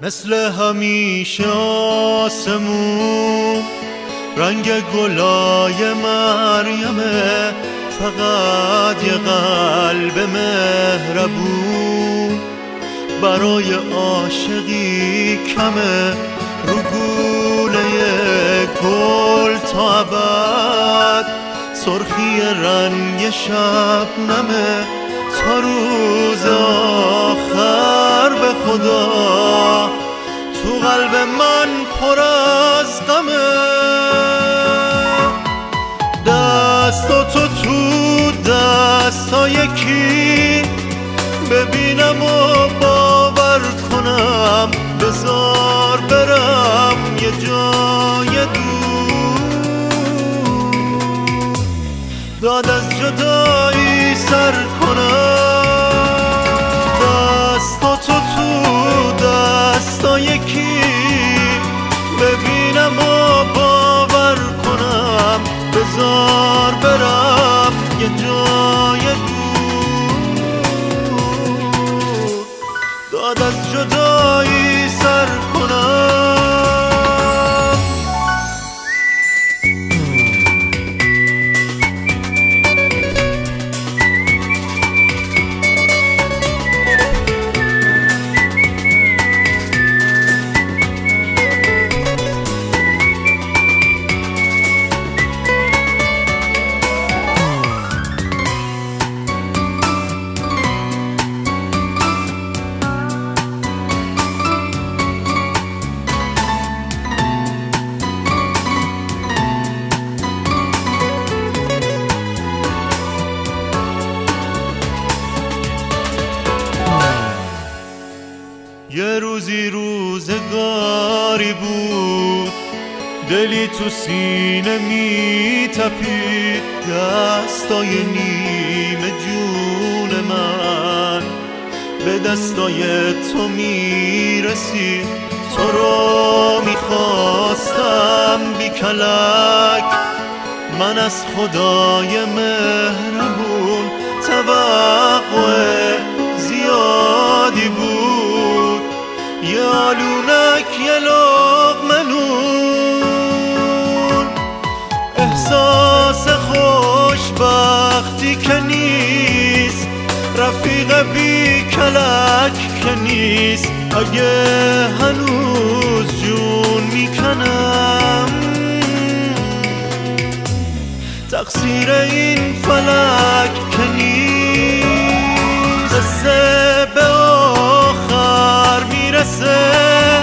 مثل همیشه آسمون رنگ گلای مریمه، فقط یه قلب مهربون برای عاشقی کمه. رو گونه گل تا ابد سرخی رنگ شبنمه، تا روز آخر به خدا تو قلب من پر از غمه. دستاتو تو دستای کی ببینم و باور کنم، بذار برم یه جای دور، داد از جدایی سر کنم. دستاتو تو دستای کی ببینم و باور کنم، بذار برم یه جای دور، داد از جدایی سر کنم. یه روزی روزگاری بود، دلی تو سینه می تپید، دستای نیمه جون من به دستای تو می رسید. تو رو می خواستم بی کلک، من از خدای مهربون توقع زیادی بود، یه آلونک یه لقمه نون. احساس خوشبختی که نیست، رفیق بی کلک که نیست، اگه هنوز جون میکنم تقصیر این فلک که نیست. قصه به آخر میرسه،